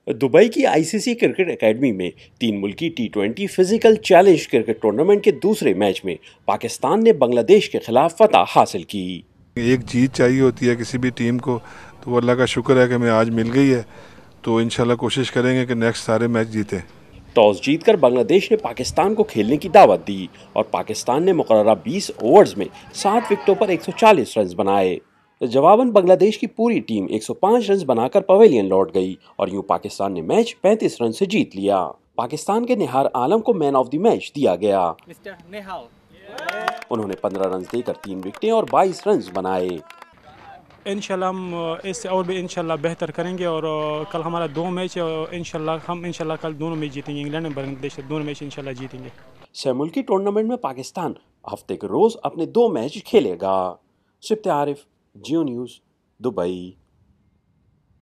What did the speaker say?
Dubai की ICC cricket academy में 3 मुल्की टी20 फिजिकल चैलेंज क्रिकेट टूर्नामेंट के दूसरे मैच में पाकिस्तान ने बांग्लादेश के खिलाफ फतह हासिल की। एक जीत चाहिए होती है किसी भी टीम को, तो अल्लाह का शुक्र है कि हमें आज मिल गई है। तो इंशाल्लाह कोशिश करेंगे कि नेक्स्ट सारे मैच जीतें। टॉस जीतकर बांग्लादेश ने पाकिस्तान को खेलने की दावत दी और पाकिस्तान ने मुकर्ररा 20 ओवर्स में 7 विकेटों पर 140 रन बनाए। जवाबन बांग्लादेश की पूरी टीम 105 रन बनाकर पवेलियन लौट गई और यूं पाकिस्तान ने मैच 35 रन से जीत लिया। पाकिस्तान के निहार आलम को मैन ऑफ द मैच दिया गया। उन्होंने 15 रन देकर 3 विकेटें और 22 रन बनाए। इंशाल्लाह हम इससे और भी इंशाल्लाह बेहतर करेंगे और कल हमारा 2 मैच इंशाल्लाह कल दोनों मैच जीतेंगे। इंग्लैंड और बांग्लादेश दोनों मैच इंशाल्लाह जीतेंगे। सहमुल्की टूर्नामेंट में पाकिस्तान हफ्ते के रोज अपने 2 मैच खेलेगा। Sifte Arif, Geo news, Dubai.